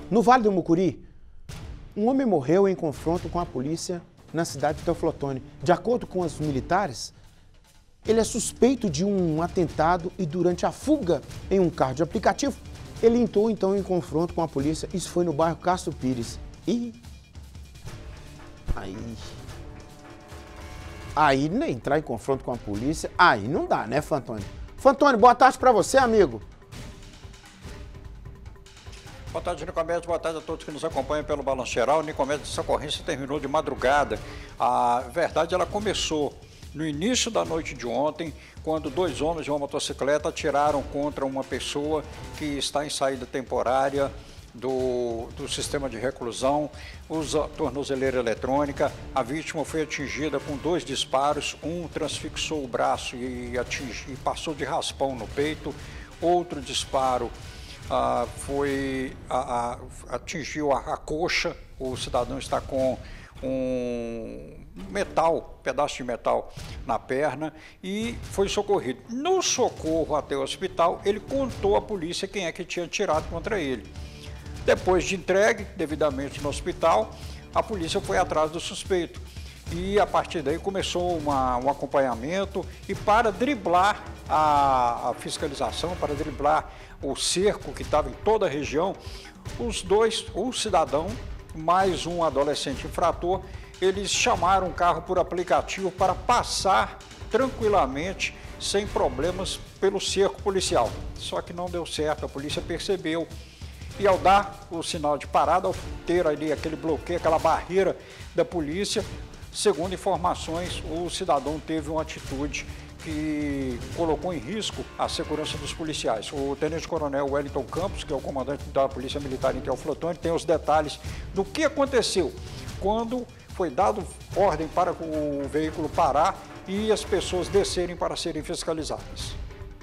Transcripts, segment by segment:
No Vale do Mucuri, um homem morreu em confronto com a polícia na cidade de Teoflotone. De acordo com os militares, ele é suspeito de um atentado e durante a fuga em um carro de aplicativo, ele entrou então em confronto com a polícia. Isso foi no bairro Castro Pires. E aí né, entrar em confronto com a polícia, aí não dá, né, Fantoni? Fantoni, boa tarde para você, amigo. Boa tarde, Nicomedes. Boa tarde a todos que nos acompanham pelo Balanço Geral. Nicomedes, essa ocorrência terminou de madrugada. A verdade, ela começou no início da noite de ontem, quando dois homens de uma motocicleta atiraram contra uma pessoa que está em saída temporária do sistema de reclusão, usa tornozeleira eletrônica. A vítima foi atingida com 2 disparos, um transfixou o braço e passou de raspão no peito, outro disparo atingiu a coxa. O cidadão está com um pedaço de metal na perna e foi socorrido. No socorro até o hospital, ele contou à polícia quem é que tinha atirado contra ele. Depois de entregue devidamente no hospital, a polícia foi atrás do suspeito e a partir daí começou um acompanhamento e para driblar a fiscalização, para driblar o cerco que estava em toda a região, os dois, o cidadão mais um adolescente infrator, eles chamaram o carro por aplicativo para passar tranquilamente, sem problemas, pelo cerco policial. Só que não deu certo, a polícia percebeu. E ao dar o sinal de parada, ao ter ali aquele bloqueio, aquela barreira da polícia, segundo informações, o cidadão teve uma atitude que colocou em risco a segurança dos policiais. O tenente-coronel Wellington Campos, que é o comandante da Polícia Militar em Teoflotone, tem os detalhes do que aconteceu quando foi dado ordem para o veículo parar e as pessoas descerem para serem fiscalizadas.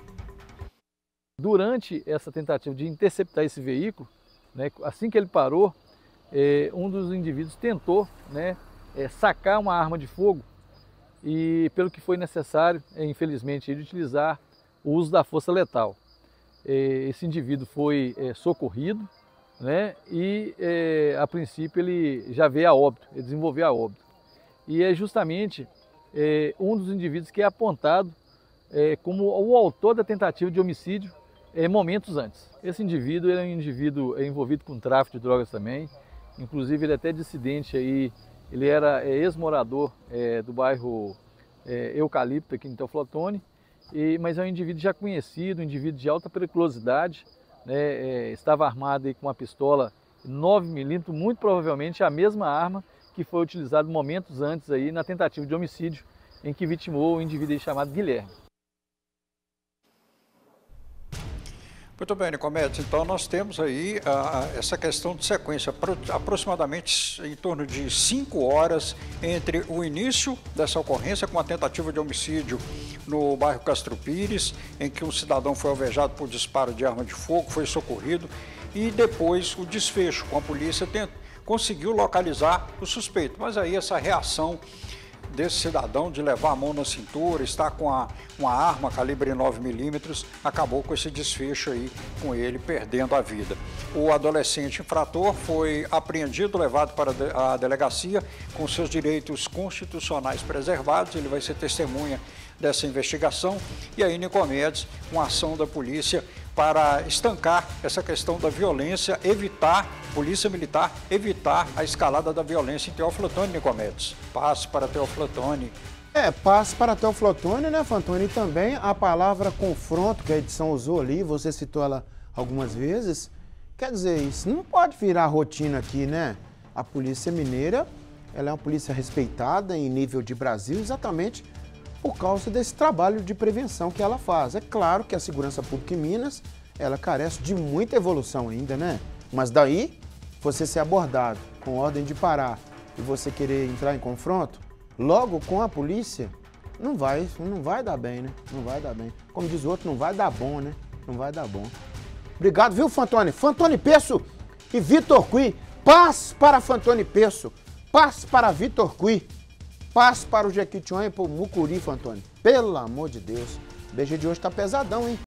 Durante essa tentativa de interceptar esse veículo, né, assim que ele parou, um dos indivíduos tentou, né, sacar uma arma de fogo e, pelo que foi necessário, infelizmente, ele utilizar o uso da força letal. Esse indivíduo foi socorrido, né, e, a princípio, ele já veio a óbito, ele desenvolveu a óbito. E é justamente um dos indivíduos que é apontado como o autor da tentativa de homicídio momentos antes. Esse indivíduo é um indivíduo envolvido com tráfico de drogas também, inclusive ele é até dissidente aí, ele era ex-morador do bairro Eucalipto aqui em Teoflotone, mas é um indivíduo já conhecido, um indivíduo de alta periculosidade, né, estava armado aí com uma pistola 9mm, muito provavelmente a mesma arma que foi utilizada momentos antes aí na tentativa de homicídio em que vitimou um indivíduo chamado Guilherme. Muito bem, Nicomedes, então nós temos aí essa questão de sequência, aproximadamente em torno de 5 horas entre o início dessa ocorrência com a tentativa de homicídio no bairro Castro Pires, em que um cidadão foi alvejado por disparo de arma de fogo, foi socorrido, e depois o desfecho com a polícia conseguiu localizar o suspeito, mas aí essa reação desse cidadão de levar a mão na cintura, estar com uma arma calibre 9mm, acabou com esse desfecho aí, com ele perdendo a vida. O adolescente infrator foi apreendido, levado para a delegacia com seus direitos constitucionais preservados, ele vai ser testemunha dessa investigação. E aí, Nicomedes, uma ação da polícia para estancar essa questão da violência, Polícia Militar, evitar a escalada da violência em Teoflotone, Nicomedes. Paz para Teoflotone. Paz para Teoflotone, né, Fantoni? E também a palavra confronto, que a edição usou ali, você citou ela algumas vezes. Quer dizer, isso não pode virar rotina aqui, né? A Polícia Mineira, ela é uma polícia respeitada em nível de Brasil, exatamente por causa desse trabalho de prevenção que ela faz. É claro que a segurança pública em Minas, ela carece de muita evolução ainda, né? Mas daí, você ser abordado com ordem de parar e você querer entrar em confronto, logo com a polícia, não vai dar bem, né? Não vai dar bem. Como diz o outro, não vai dar bom, né? Não vai dar bom. Obrigado, viu, Fantoni? Fantoni Peço e Vitor Cui. Paz para Fantoni Peço. Paz para Vitor Cui. Paz para o Jequitinhonha e para o Mucuri, Fantoni. Pelo amor de Deus. O BG de hoje tá pesadão, hein?